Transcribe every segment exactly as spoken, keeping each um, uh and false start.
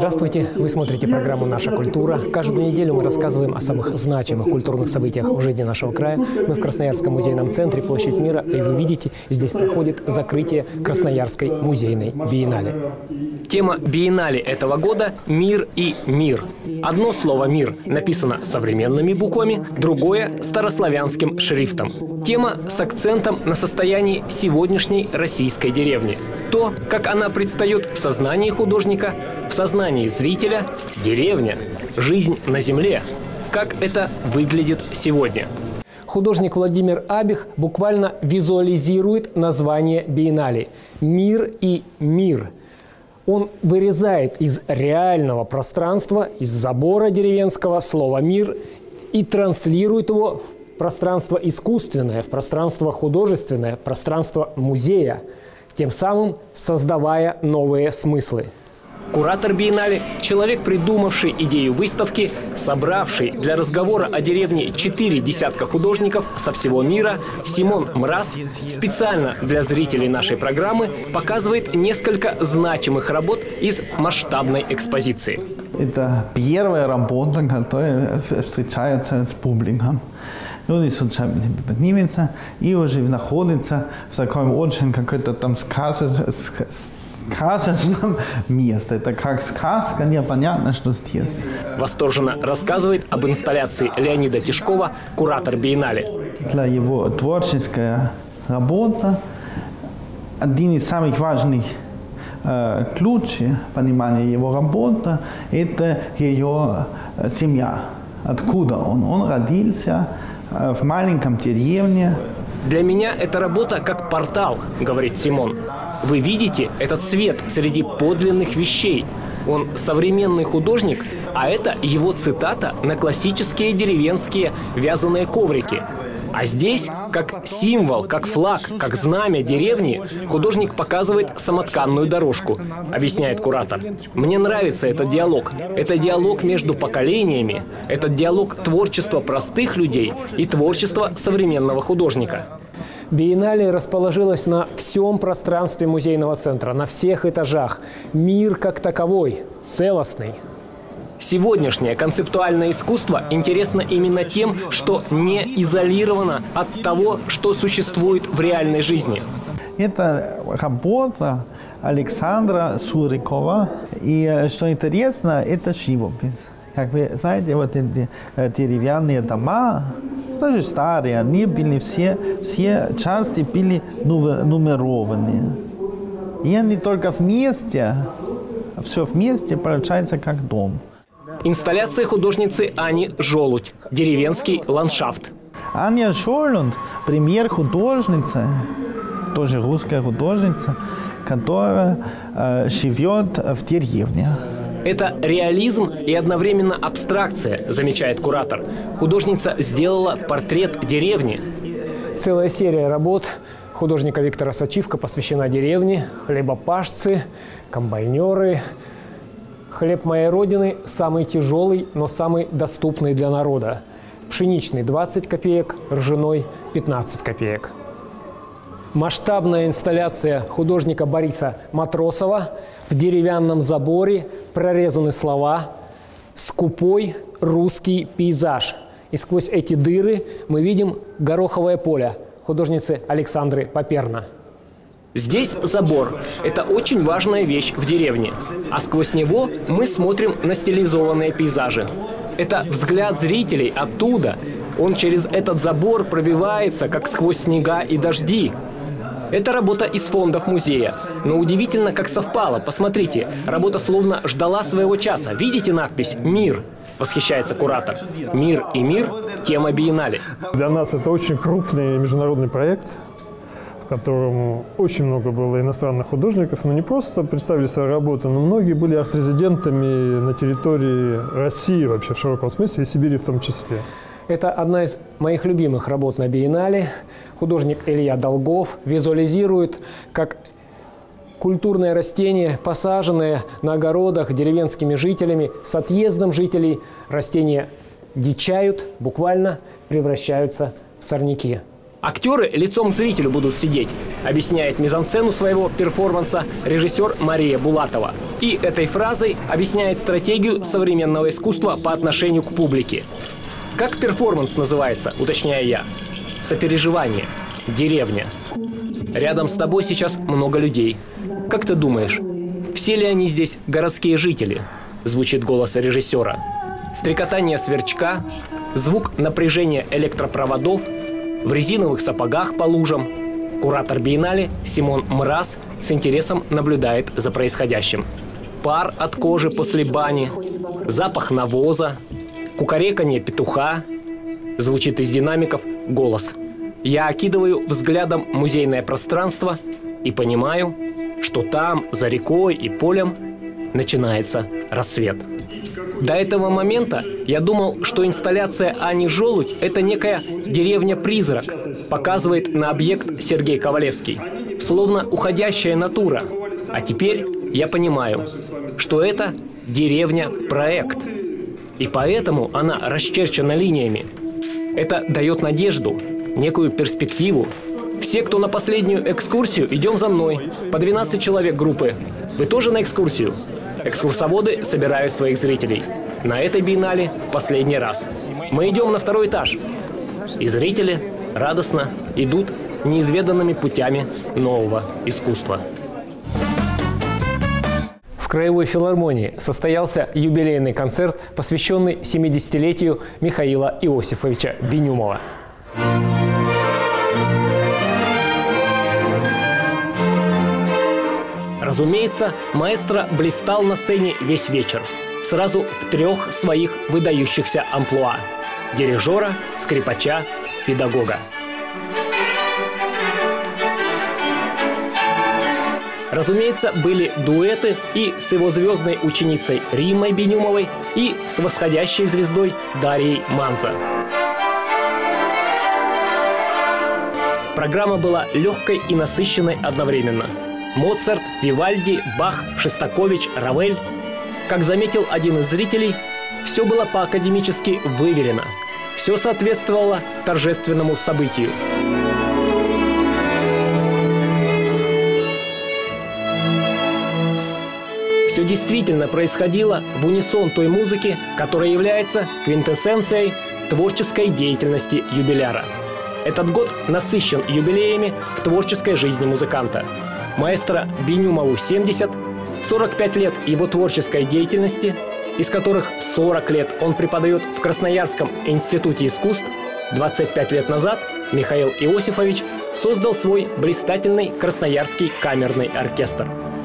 Здравствуйте! Вы смотрите программу «Наша культура». Каждую неделю мы рассказываем о самых значимых культурных событиях в жизни нашего края. Мы в Красноярском музейном центре «Площадь мира», и вы видите, здесь проходит закрытие Красноярской музейной биеннале. Тема биеннале этого года – «Мир и мир». Одно слово «мир» написано современными буквами, другое – старославянским шрифтом. Тема с акцентом на состоянии сегодняшней российской деревни. То, как она предстает в сознании художника, в сознании зрителя, деревня, жизнь на земле. Как это выглядит сегодня? Художник Владимир Абих буквально визуализирует название биеннале – «Мир и мир». Он вырезает из реального пространства, из забора деревенского слово «мир» и транслирует его в пространство искусственное, в пространство художественное, в пространство музея, тем самым создавая новые смыслы. Куратор биеннале – человек, придумавший идею выставки, собравший для разговора о деревне четыре десятка художников со всего мира, Симон Мраз, специально для зрителей нашей программы показывает несколько значимых работ из масштабной экспозиции. Это первая работа, которая встречается с публикой. Люди случайно поднимутся и уже находятся в таком очень какой-то там сказочном месте. Это как сказка, непонятно, что здесь. Восторженно рассказывает об инсталляции Леонида Тишкова «Куратор биеннале». Для его творческая работа один из самых важных э, ключей понимания его работы – это ее семья. Откуда он? Он родился в маленьком деревне. Для меня эта работа как портал, говорит Симон. Вы видите этот свет среди подлинных вещей. Он современный художник, а это его цитата на классические деревенские вязаные коврики. А здесь, как символ, как флаг, как знамя деревни, художник показывает самотканную дорожку, объясняет куратор. Мне нравится этот диалог. Это диалог между поколениями. Это диалог творчества простых людей и творчества современного художника. Биеннале расположилась на всем пространстве музейного центра, на всех этажах. Мир как таковой, целостный. Сегодняшнее концептуальное искусство интересно именно тем, что не изолировано от того, что существует в реальной жизни. Это работа Александра Сурикова. И что интересно, это живопись. Как вы знаете, вот эти деревянные дома, даже старые, они были все, все части были нумерованы. И они только вместе, все вместе получается как дом. Инсталляция художницы Ани Жолудь «Деревенский ландшафт». Аня Жолудь – пример художницы, тоже русская художница, которая э, живет в деревне. Это реализм и одновременно абстракция, замечает куратор. Художница сделала портрет деревни. Целая серия работ художника Виктора Сачивко посвящена деревне, хлебопашцы, комбайнеры. Хлеб моей родины самый тяжелый, но самый доступный для народа. Пшеничный – двадцать копеек, ржаной – пятнадцать копеек. Масштабная инсталляция художника Бориса Матросова. В деревянном заборе прорезаны слова «Скупой русский пейзаж». И сквозь эти дыры мы видим гороховое поле художницы Александры Поперна. Здесь забор. Это очень важная вещь в деревне. А сквозь него мы смотрим на стилизованные пейзажи. Это взгляд зрителей оттуда. Он через этот забор пробивается, как сквозь снега и дожди. Это работа из фондов музея. Но удивительно, как совпало. Посмотрите, работа словно ждала своего часа. Видите надпись «Мир»? Восхищается куратор. «Мир и мир» – тема биеннале. Для нас это очень крупный международный проект, в котором очень много было иностранных художников. Но не просто представили свои работы, но многие были арт-резидентами на территории России вообще в широком смысле, и Сибири в том числе. Это одна из моих любимых работ на биеннале. Художник Илья Долгов визуализирует, как культурное растение, посаженное на огородах деревенскими жителями, с отъездом жителей растения дичают, буквально превращаются в сорняки. Актеры лицом к зрителю будут сидеть, объясняет мизансцену своего перформанса режиссер Мария Булатова. И этой фразой объясняет стратегию современного искусства по отношению к публике. Как перформанс называется, уточняю я? Сопереживание. Деревня. Рядом с тобой сейчас много людей. Как ты думаешь, все ли они здесь городские жители? Звучит голос режиссера. Стрекотание сверчка, звук напряжения электропроводов, в резиновых сапогах по лужам. Куратор биеннале Симон Мраз с интересом наблюдает за происходящим. Пар от кожи после бани, запах навоза, кукареканье петуха. Звучит из динамиков голос. Я окидываю взглядом музейное пространство и понимаю, что там, за рекой и полем, начинается рассвет. До этого момента я думал, что инсталляция «Ани Желудь» – это некая деревня-призрак, показывает на объект Сергей Ковалевский, словно уходящая натура. А теперь я понимаю, что это деревня-проект. И поэтому она расчерчена линиями. Это дает надежду, некую перспективу. Все, кто на последнюю экскурсию, идем за мной. По двенадцать человек группы. Вы тоже на экскурсию? Экскурсоводы собирают своих зрителей. На этой биеннале в последний раз. Мы идем на второй этаж. И зрители радостно идут неизведанными путями нового искусства. В Краевой филармонии состоялся юбилейный концерт, посвященный семидесятилетию Михаила Иосифовича Бенюмова. Разумеется, маэстро блистал на сцене весь вечер, сразу в трех своих выдающихся амплуа – дирижера, скрипача, педагога. Разумеется, были дуэты и с его звездной ученицей Риммой Бенюмовой, и с восходящей звездой Дарьей Манза. Программа была легкой и насыщенной одновременно. Моцарт, Вивальди, Бах, Шостакович, Равель. Как заметил один из зрителей, все было по-академически выверено. Все соответствовало торжественному событию. Все действительно происходило в унисон той музыки, которая является квинтэссенцией творческой деятельности юбиляра. Этот год насыщен юбилеями в творческой жизни музыканта. Маэстро Бенюмову семьдесят, сорок пять лет его творческой деятельности, из которых сорок лет он преподает в Красноярском институте искусств. двадцать пять лет назад Михаил Иосифович создал свой блистательный Красноярский камерный оркестр.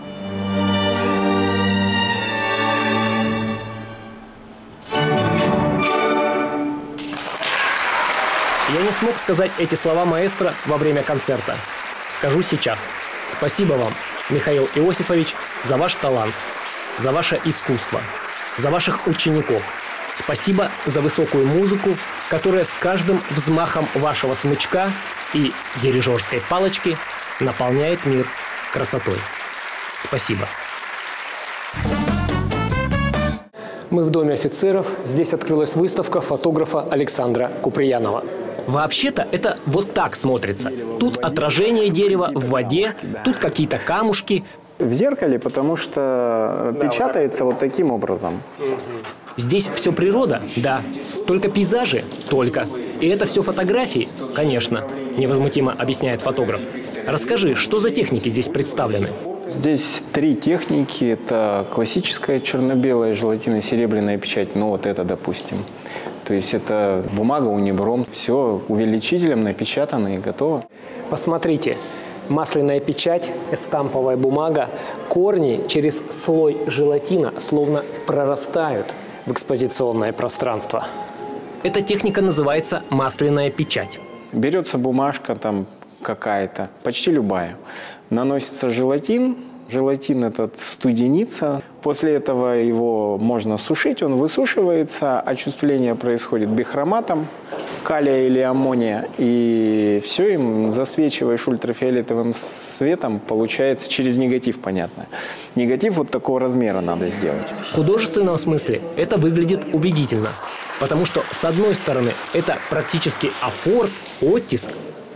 Я не смог сказать эти слова маэстро во время концерта. Скажу сейчас. Спасибо вам, Михаил Иосифович, за ваш талант, за ваше искусство, за ваших учеников. Спасибо за высокую музыку, которая с каждым взмахом вашего смычка и дирижерской палочки наполняет мир красотой. Спасибо. Мы в Доме офицеров. Здесь открылась выставка фотографа Александра Куприянова. Вообще-то это вот так смотрится. Тут отражение дерева в воде, тут какие-то камушки. В зеркале, потому что печатается вот таким образом. Здесь все природа, да. Только пейзажи, только. И это все фотографии, конечно, невозмутимо объясняет фотограф. Расскажи, что за техники здесь представлены? Здесь три техники. Это классическая черно-белая, желатино-серебряная печать. Ну вот это, допустим. То есть это бумага унибром. Все увеличителем напечатано и готово. Посмотрите. Масляная печать, эстамповая бумага. Корни через слой желатина словно прорастают в экспозиционное пространство. Эта техника называется масляная печать. Берется бумажка там какая-то, почти любая. Наносится желатин. Желатин этот студенится. После этого его можно сушить, он высушивается. Очувствление происходит бихроматом калия или аммония. И все им засвечиваешь ультрафиолетовым светом, получается через негатив, понятно. Негатив вот такого размера надо сделать. В художественном смысле это выглядит убедительно. Потому что, с одной стороны, это практически афорт, оттиск,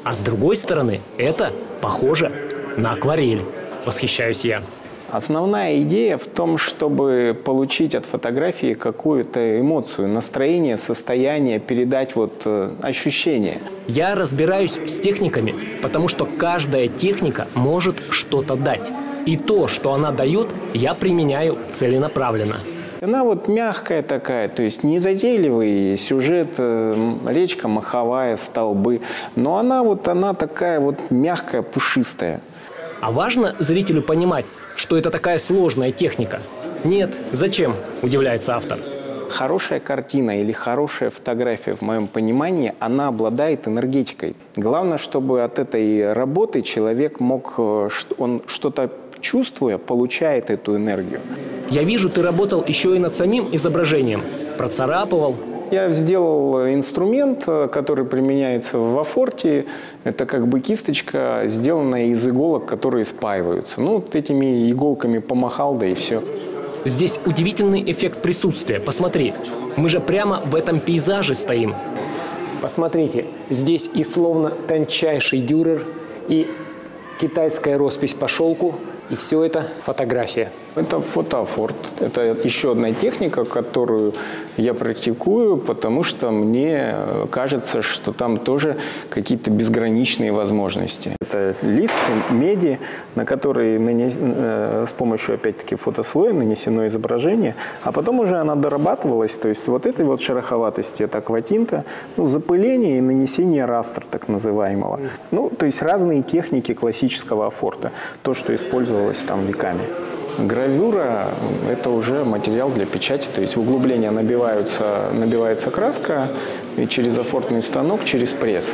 А с другой стороны, это похоже на акварель. Восхищаюсь я. Основная идея в том, чтобы получить от фотографии какую-то эмоцию, настроение, состояние, передать вот э, ощущение. Я разбираюсь с техниками, потому что каждая техника может что-то дать. И то, что она дает, я применяю целенаправленно. Она вот мягкая такая, то есть не затейливый сюжет, э, речка маховая, столбы, но она вот она такая вот мягкая, пушистая. А важно зрителю понимать, что это такая сложная техника? Нет. Зачем? Удивляется автор. Хорошая картина или хорошая фотография, в моем понимании, она обладает энергетикой. Главное, чтобы от этой работы человек мог, он что-то чувствуя, получает эту энергию. Я вижу, ты работал еще и над самим изображением. Процарапывал. Я сделал инструмент, который применяется в афорте. Это как бы кисточка, сделанная из иголок, которые спаиваются. Ну, вот этими иголками помахал, да и все. Здесь удивительный эффект присутствия. Посмотри, мы же прямо в этом пейзаже стоим. Посмотрите, здесь и словно тончайший дюрер, и китайская роспись по шелку, и все это фотография. Это фотоафорт. Это еще одна техника, которую я практикую, потому что мне кажется, что там тоже какие-то безграничные возможности. Это лист меди, на который нанес... с помощью, опять-таки, фотослоя нанесено изображение, а потом уже она дорабатывалась. То есть вот этой вот шероховатости, это акватинта, ну, запыление и нанесение растра, так называемого. Ну, то есть разные техники классического афорта. То, что использовалось там веками. Гравюра – это уже материал для печати, то есть в углубление набиваются, набивается краска, и через афортный станок, через пресс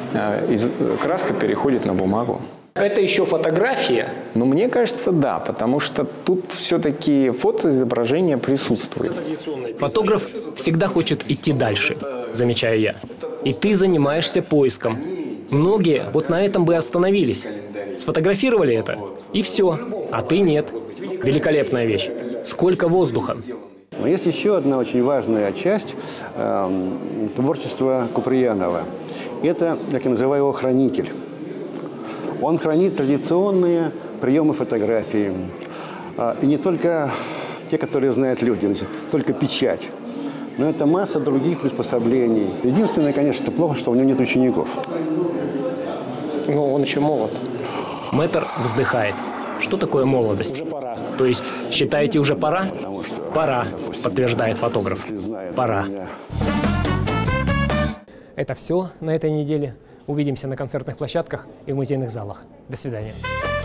краска переходит на бумагу. Это еще фотография? Ну, мне кажется, да, потому что тут все-таки фотоизображение присутствует. Фотограф всегда хочет идти дальше, замечаю я. И ты занимаешься поиском. Многие вот на этом бы остановились. Сфотографировали это, и все. А ты нет. Великолепная вещь. Сколько воздуха. Но есть еще одна очень важная часть э, творчества Куприянова. Это, как я называю его, хранитель. Он хранит традиционные приемы фотографии. Э, и не только те, которые знают люди, только печать. Но это масса других приспособлений. Единственное, конечно, это плохо, что у него нет учеников. Ну, он еще молод. Мэтр вздыхает. Что такое молодость? Уже пора. То есть, считаете, уже пора? Пора, подтверждает фотограф. Пора. Это все на этой неделе. Увидимся на концертных площадках и в музейных залах. До свидания.